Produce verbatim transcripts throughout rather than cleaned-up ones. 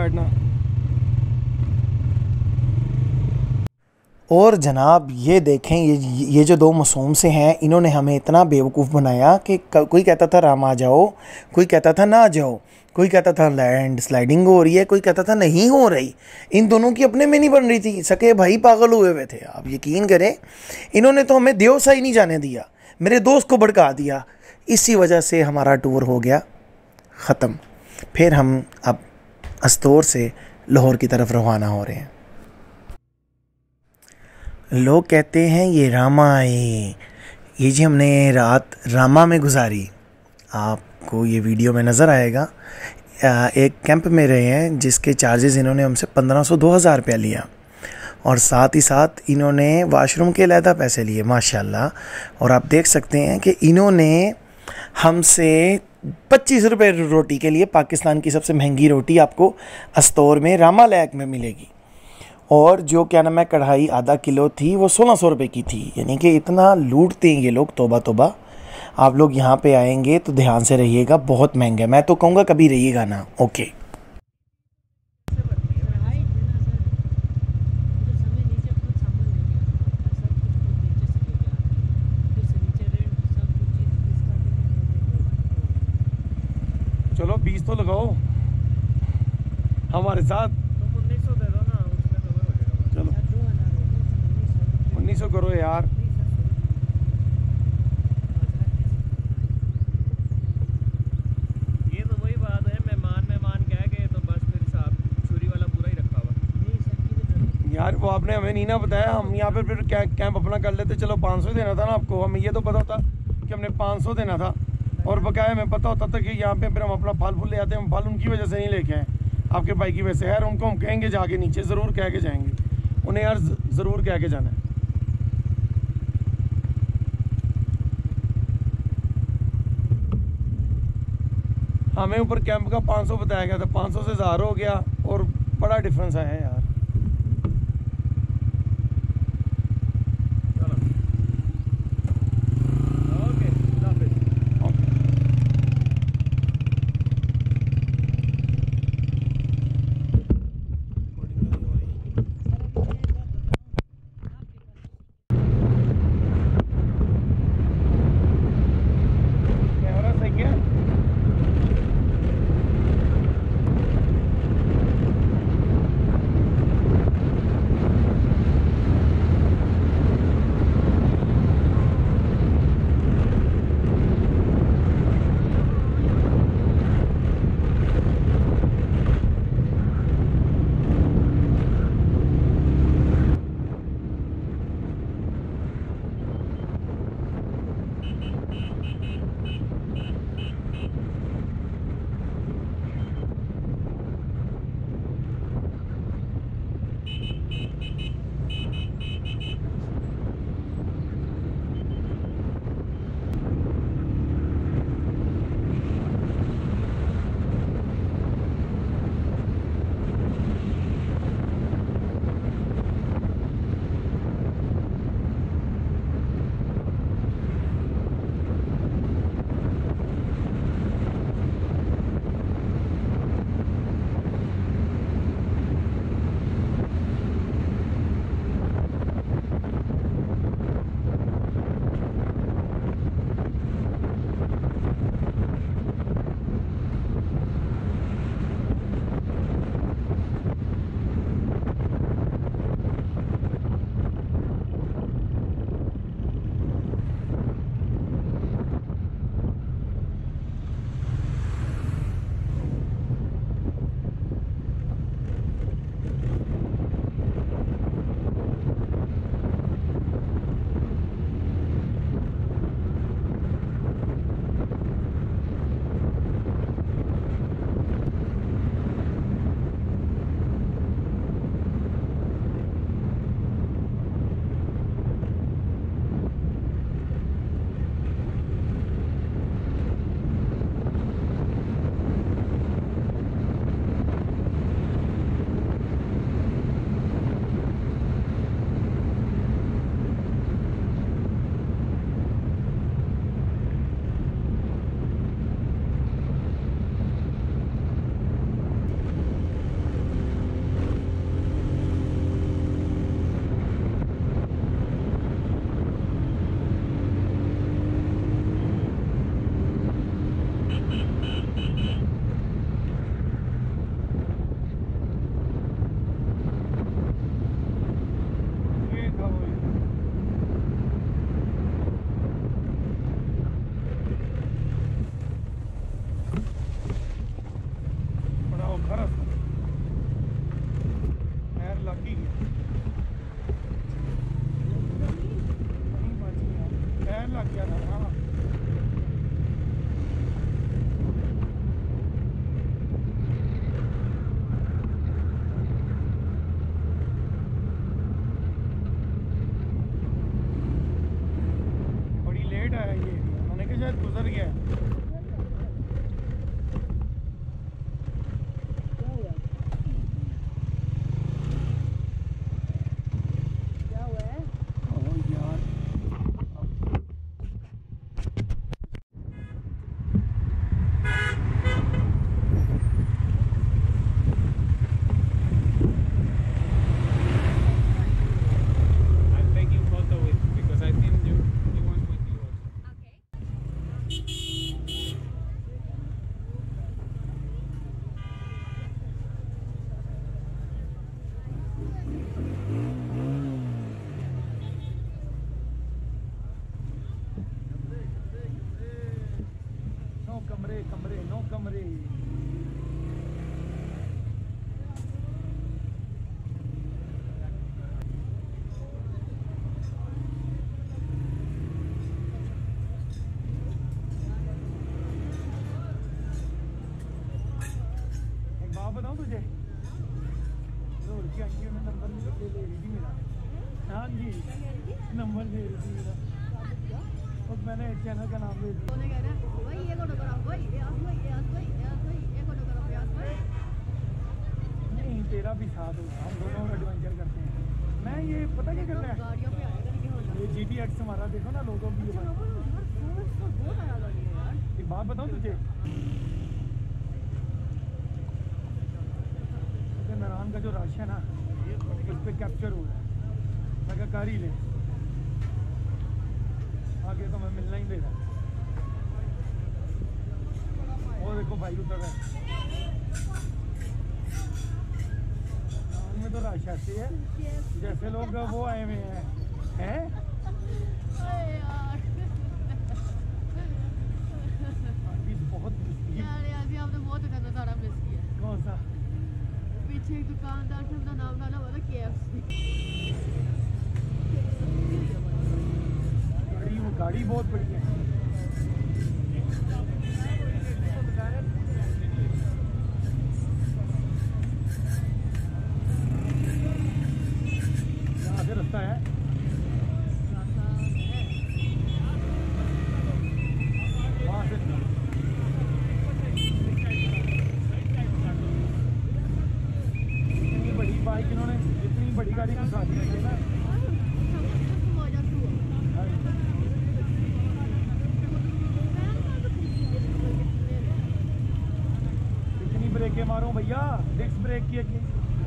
बैठना। और जनाब ये देखें, ये ये जो दो मासूम से हैं, इन्होंने हमें इतना बेवकूफ़ बनाया कि कोई कहता था राम आ जाओ, कोई कहता था ना आ जाओ, कोई कहता था लैंड स्लाइडिंग हो रही है, कोई कहता था नहीं हो रही। इन दोनों की अपने में नहीं बन रही थी। सके भाई पागल हुए हुए थे, आप यकीन करें। इन्होंने तो हमें देवसा ही नहीं जाने दिया, मेरे दोस्त को भड़का दिया। इसी वजह से हमारा टूर हो गया ख़त्म। फिर हम अब अस्तोर से लाहौर की तरफ रवाना हो रहे हैं। लोग कहते हैं ये रामा है। ये जी हमने रात रामा में गुजारी, आपको ये वीडियो में नज़र आएगा। एक कैंप में रहे हैं जिसके चार्जेस इन्होंने हमसे पंद्रह सौ दो हज़ार रुपया लिया, और साथ ही साथ इन्होंने वाशरूम के अलहदा पैसे लिए माशाल्लाह। और आप देख सकते हैं कि इन्होंने हमसे पच्चीस रुपये रोटी के लिए, पाकिस्तान की सबसे महंगी रोटी आपको अस्तौर में रामा लैक में मिलेगी, और जो क्या नाम है कढ़ाई आधा किलो थी वो सोलह सौ रुपये की थी। यानी कि इतना लूटते हैं ये लोग, तौबा तौबा। आप लोग यहाँ पे आएंगे तो ध्यान से रहिएगा, बहुत महंगा है। मैं तो कहूँगा कभी रहिएगा ना। ओके। चलो बीस तो लगाओ हमारे साथ। उन्नीस सौ दे दो ना, उसमें कवर हो जाएगा। चलो उन्नीस सौ करो यार। ये तो वही बात है, मेहमान मेहमान कह के तो बस फिर साहब छुरी वाला पूरा ही रखा हुआ यार। वो आपने हमें नहीं ना बताया, हम यहाँ पे फिर कैंप अपना कर लेते। चलो पाँच सौ देना था ना आपको, हमें ये तो पता था कि हमने पाँच सौ देना था, और बकाया हमें पता होता था कि यहाँ पे फिर हम अपना फल फूल ले आते हैं। हम फल उनकी वजह से नहीं लेके आए, आपके भाई की वजह से। यार उनको हम कहेंगे जाके नीचे, ज़रूर कह के जाएंगे उन्हें यार, ज़रूर कह के जाना है। हमें ऊपर कैंप का पाँच सौ बताया गया था, पाँच सौ से ज़्यादा हो गया, और बड़ा डिफरेंस आया है यार। गया था। हाँ बड़ी लेट आया ये, मैंने कहा शायद गुजर गया। कमरे कमरे नो कमरे। एक बात बताऊं तुझे, लड़की आंटी ने नंबर ले ले रही थी मेरा। हाँ जी नंबर ले रही थी मेरा, और मैंने चैनल का नाम ले दिया। नहीं तेरा भी साथ होगा, हम दोनों एडवेंचर करते हैं। मैं ये पता क्या कर रहा है, ये जी टी एक्स हमारा देखो ना लोगों की। एक बात बताऊं तुझे, नारायण का जो रश है ना इस पे कैप्चर हो रहा है। मैं क्या कर ही ले, आगे तो मैं मिलना ही दे रहा। वो देखो भाई उतर है में, तो रश ऐसे है जैसे लोग वो आए हुए हैं हैं। बहुत आपने बहुत गंदा सारा मिस किया। कौन सा? पीछे एक दुकानदार थे, उनका नाम डाला हुआ था के एफ सी। गाड़ी वो गाड़ी बहुत बड़ी है। यहाँ से रास्ता है, वहाँ से इतनी बड़ी बाइक इन्होंने, इतनी बड़ी गाड़ी घुसा दी है ना। इतनी ब्रेकें मारो भैया, डिस्क ब्रेक की है।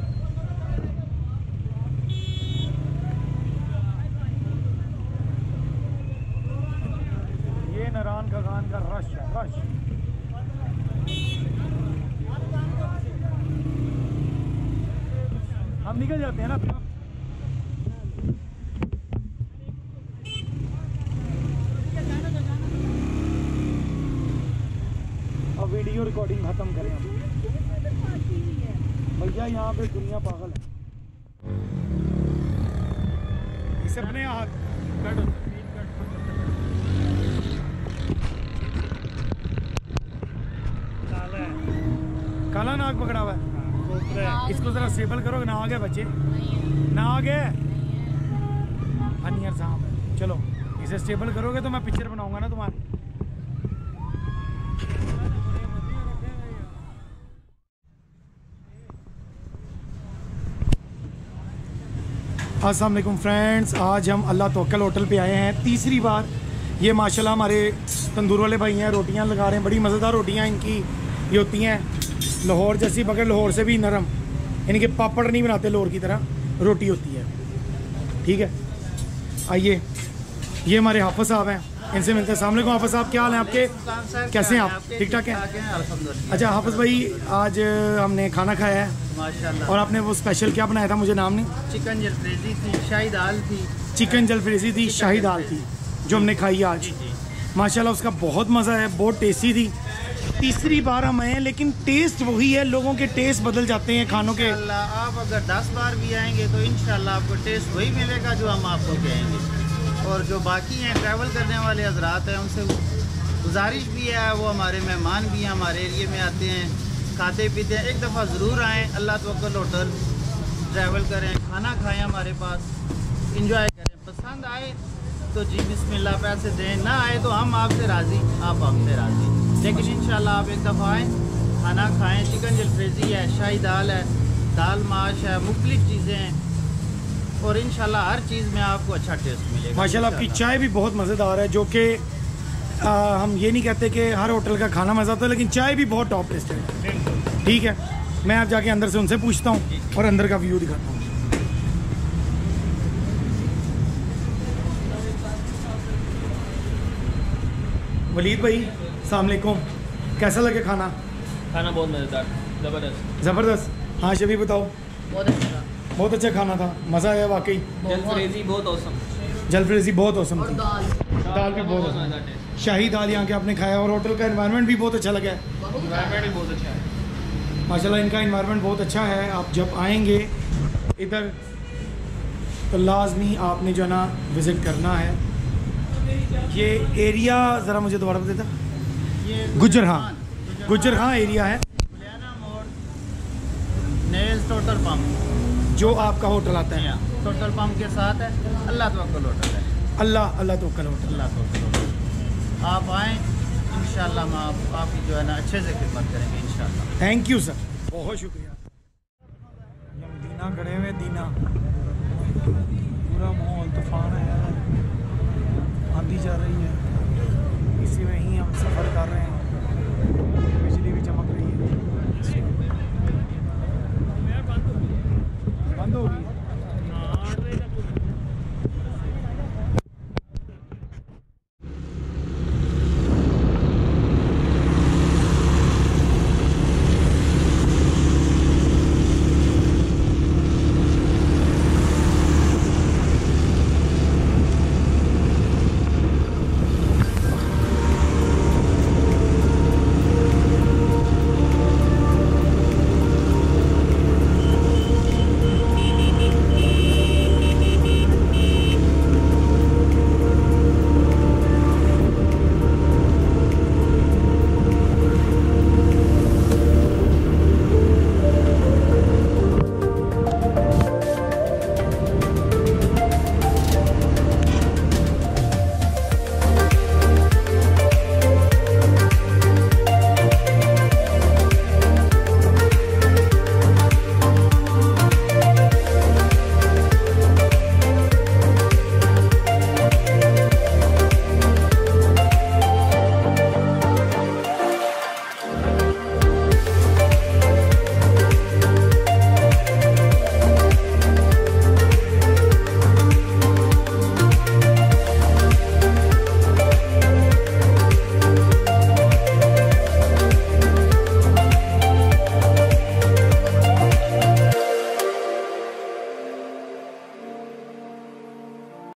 ये नारायण खगान का रश है, रश। हम निकल जाते हैं ना। अब वीडियो रिकॉर्डिंग खत्म करें हम भैया, यहाँ पे दुनिया पागल है। इसे अपने हाथ काला है, काला नाग पकड़ा हुआ है। इसको जरा स्टेबल करो ना, आगे बच्चे ना आगे अनियर साहब। चलो इसे स्टेबल करोगे तो मैं पिक्चर बनाऊंगा ना तुम्हारी। अस्सलाम वालेकुम फ्रेंड्स, आज हम अल्लाह तवक्कल होटल पे आए हैं तीसरी बार। ये माशाल्लाह हमारे तंदूर वाले भाई हैं, रोटियां लगा रहे हैं। बड़ी मज़ेदार रोटियां इनकी ये होती हैं, लाहौर जैसी, मगर लाहौर से भी नरम। इनके पापड़ नहीं बनाते लाहौर की तरह, रोटी होती है। ठीक है, आइए ये हमारे हाफिज़ साहब हैं, इनसे मिलते हैं। अस्सलाम वालेकुम हाफिज़ साहब, क्या हाल है आपके? कैसे हैं आप? ठीक ठाक हैं? अच्छा हाफिज़ भाई, आज हमने खाना खाया है माशाल्लाह, और आपने वो स्पेशल क्या बनाया था, मुझे नाम नहीं। चिकन जलफ्रेजी थी, शाही दाल थी। चिकन जलफ्रेजी थी, शाही दाल थी, जो हमने खाई आज। जी जी माशाल्लाह उसका बहुत मज़ा है, बहुत टेस्टी थी। तीसरी बार हम आए हैं, लेकिन टेस्ट वही है, लोगों के टेस्ट बदल जाते हैं खानों के। इंशाल्लाह आप अगर दस बार भी आएंगे तो इंशाल्लाह आपको टेस्ट वही मिलेगा जो हम आपको कहेंगे। और जो बाकी हैं ट्रैवल करने वाले हजरात हैं उनसे गुजारिश भी है, वो हमारे मेहमान भी हैं, हमारे एरिए में आते हैं, खाते पीते हैं, एक दफ़ा ज़रूर आएँ अल्लाह तवक्कल होटल, ट्रैवल करें, खाना खाएं हमारे पास, इंजॉय करें। पसंद आए तो जी बिस्मिल्लाह पैसे दें, ना आए तो हम आपसे राज़ी, आप हमसे राज़ी, लेकिन इंशाल्लाह आप एक दफ़ा आएँ, खाना खाएँ। चिकन जलफ्रेज़ी है, शाही दाल है, दाल माश है, मुख्तलिफ़ चीज़ें हैं और इंशाल्लाह हर चीज़ में आपको अच्छा टेस्ट मिलेगा। माशाल्लाह आपकी चाय भी बहुत मज़ेदार है, जो कि हम ये नहीं कहते कि हर होटल का खाना मज़ा आता है, लेकिन चाय भी बहुत टॉप टेस्ट है। ठीक है, मैं आप जाके अंदर से उनसे पूछता हूँ और अंदर का व्यू दिखाता हूँ। वलीद भाई अस्सलाम वालेकुम, कैसा लगे खाना? खाना बहुत मज़ेदार, ज़बरदस्त। ज़बरदस्त। हाँ शबी बताओ। बहुत अच्छा, बहुत अच्छा खाना था, मज़ा आया वाकई। जलफ्रेज़ी बहुत औसम, जलफ्रेज़ी बहुत औसम और थी, दाल दाल भी बहुत औसम, मज़ेदार टेस्ट, शाही दाल यहाँ के आपने खाया और होटल का एनवायरनमेंट भी बहुत अच्छा लगा है। एनवायरनमेंट भी बहुत अच्छा है। माशाल्लाह इनका एनवायरनमेंट बहुत अच्छा है। आप जब आएंगे इधर तो लाजमी आपने जो है ना विज़िट करना है। ये एरिया ज़रा मुझे दोबारा बता देता। ये गुजर हाँ गुजर हाँ एरिया है, गुलियाना मोड़, नेज टोटल पंप, जो आपका होटल आता है। टोटल पंप के साथ है, अल्लाह तवक्कल होटल है, अल्लाह अल्लाह तवक्कल होटल। अल्लाह तवक्कल होटल। आप आएँ इंशाल्लाह हम आप, आपकी जो है ना अच्छे से खिदमत करेंगे इंशाल्लाह। थैंक यू सर, बहुत शुक्रिया। हम दीना खड़े हुए, दीना